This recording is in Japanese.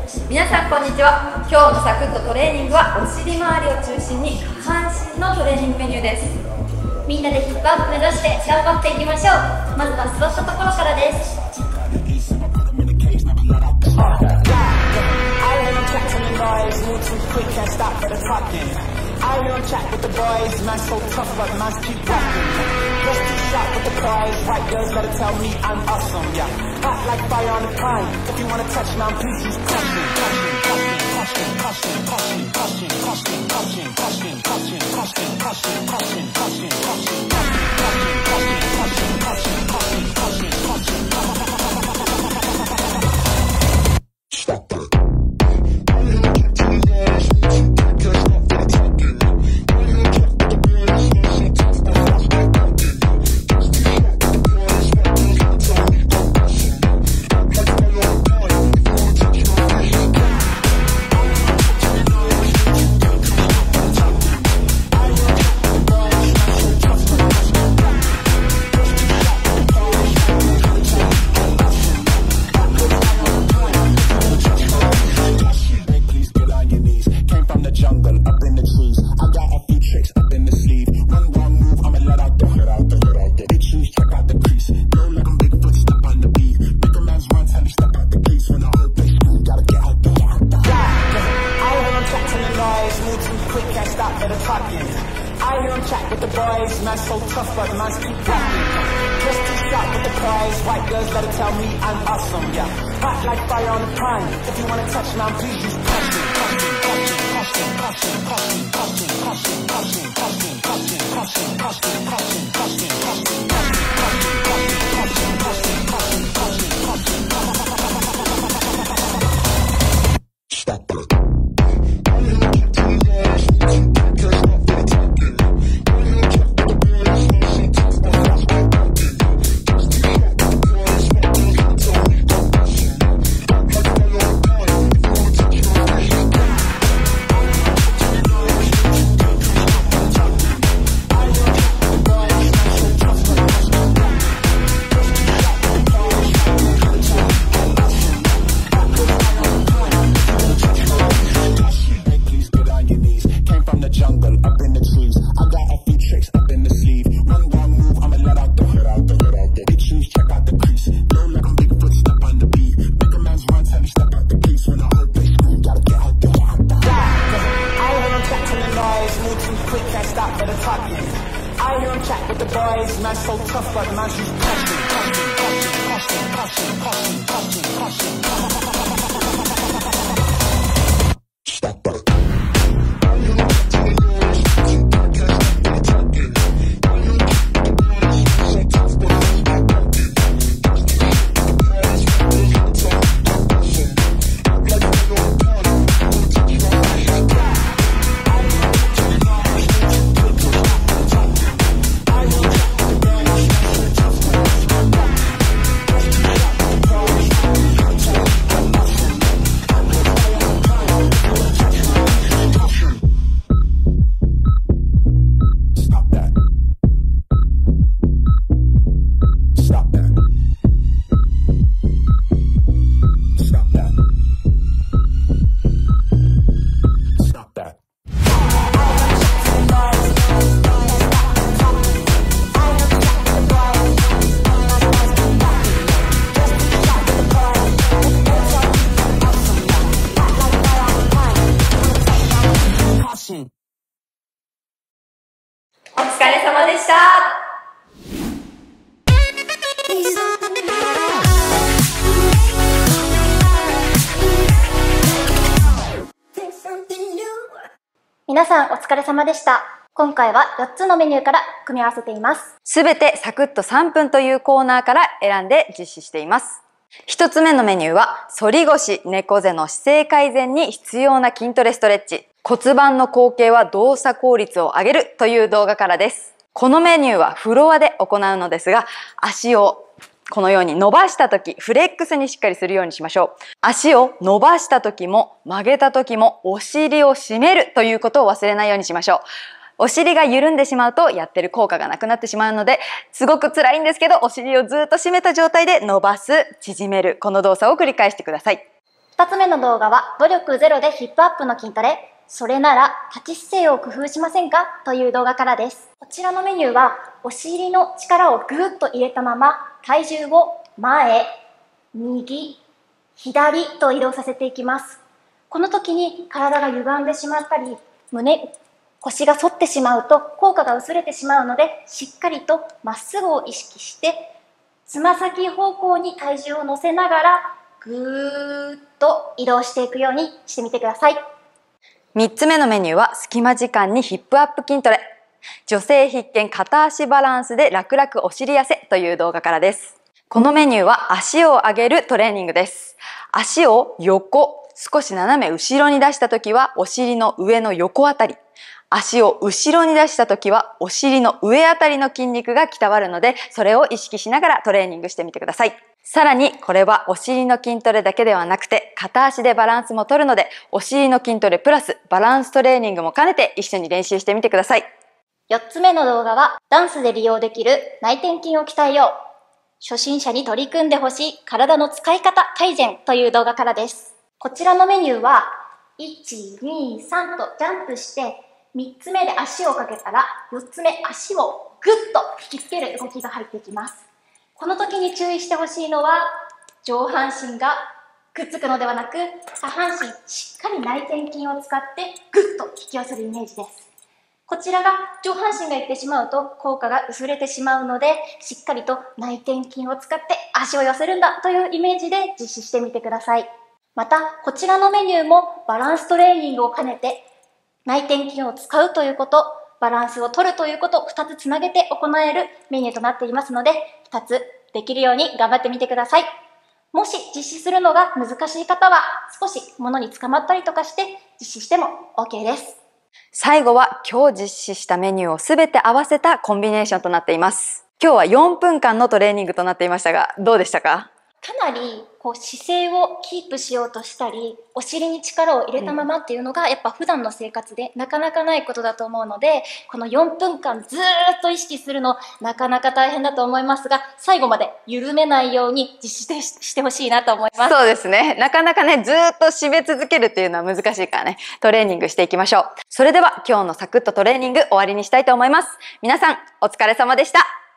皆さんこんにちは。今日のサクッとトレーニングはお尻周りを中心に下半身のトレーニングメニューです。みんなでヒップアップ目指して頑張っていきましょう。まずは座ったところからです。I don't chat with the boys, man so tough but man keep rocking. Just too sharp with the prize, white girls gotta tell me I'm awesome, yeah. Hot like fire on the pine, if you wanna touch now please use caution, caution, caution, caution, caution, caution, caution, caution, caution, caution, caution, caution, caution, caution, caution, caution, caution, caution, Stop that. I don't chat with the boys, man so tough but man keep rocking. Just too sharp with the prize, white girls gotta tell me I'm awesome, yeah. Hot like fire on the pine, if you wanna touch now please use caution, caution, caution, caution, caution, caution, caution, caution, caution, caution, caution, caution, caution, caution, caution, caution, Stop it. I don't chat with the boys, man so tough but man she's caution, caution, caution, caution, caution, caution, caution, caution. Stop it.お疲れ様でした。 皆さんお疲れ様でした。今回は4つのメニューから組み合わせています。 すべてサクッと3分というコーナーから選んで実施しています。1つ目のメニューは、反り腰、猫背の姿勢改善に必要な筋トレストレッチ。骨盤の後傾は動作効率を上げるという動画からです。このメニューはフロアで行うのですが、足をこのように伸ばした時、フレックスにしっかりするようにしましょう。足を伸ばした時も曲げた時もお尻を締めるということを忘れないようにしましょう。お尻が緩んでしまうとやってる効果がなくなってしまうので、すごく辛いんですけど、お尻をずっと締めた状態で伸ばす、縮める、この動作を繰り返してください。 2つ目の動画は努力ゼロでヒップアップの筋トレ。それなら立ち姿勢を工夫しませんかという動画からです。こちらのメニューはお尻の力をぐーっと入れたまま体重を前、右、左と移動させていきます。この時に体が歪んでしまったり、腰が反ってしまうと効果が薄れてしまうので、しっかりとまっすぐを意識して、つま先方向に体重を乗せながら、ぐーっと移動していくようにしてみてください。 3つ目のメニューは隙間時間にヒップアップ筋トレ。女性必見片足バランスで楽々お尻痩せという動画からです。このメニューは足を上げるトレーニングです。足を横、少し斜め後ろに出したときはお尻の上の横あたり。足を後ろに出したときはお尻の上あたりの筋肉が鍛わるので、それを意識しながらトレーニングしてみてください。さらにこれはお尻の筋トレだけではなくて片足でバランスも取るので、お尻の筋トレプラスバランストレーニングも兼ねて一緒に練習してみてください。 4つ目の動画はダンスで利用できる内転筋を鍛えよう。初心者に取り組んでほしい体の使い方改善という動画からです。こちらのメニューは1、2、3とジャンプして3つ目で足をかけたら4つ目足をグッと引きつける動きが入ってきます。この時に注意してほしいのは上半身がくっつくのではなく下半身しっかり内転筋を使ってグッと引き寄せるイメージです。こちらが上半身がいってしまうと効果が薄れてしまうので、しっかりと内転筋を使って足を寄せるんだというイメージで実施してみてください。またこちらのメニューもバランストレーニングを兼ねて内転筋を使うということ、バランスを取るということ、2つつなげて行えるメニューとなっていますので、2つできるように頑張ってみてください。もし実施するのが難しい方は、少し物に捕まったりとかして実施しても OK です。 最後は今日実施したメニューをすべて合わせたコンビネーションとなっています。今日は4分間のトレーニングとなっていましたが、どうでしたか？ かなり姿勢をキープしようとしたり、お尻に力を入れたままっていうのがやっぱ普段の生活でなかなかないことだと思うので、この4分間ずーっと意識するのなかなか大変だと思いますが、最後まで緩めないように実施してほしいなと思います。 そうですね。なかなかね、ずーっと締め続けるっていうのは難しいからね、トレーニングしていきましょう。それでは今日のサクッとトレーニング終わりにしたいと思います。皆さんお疲れ様でした。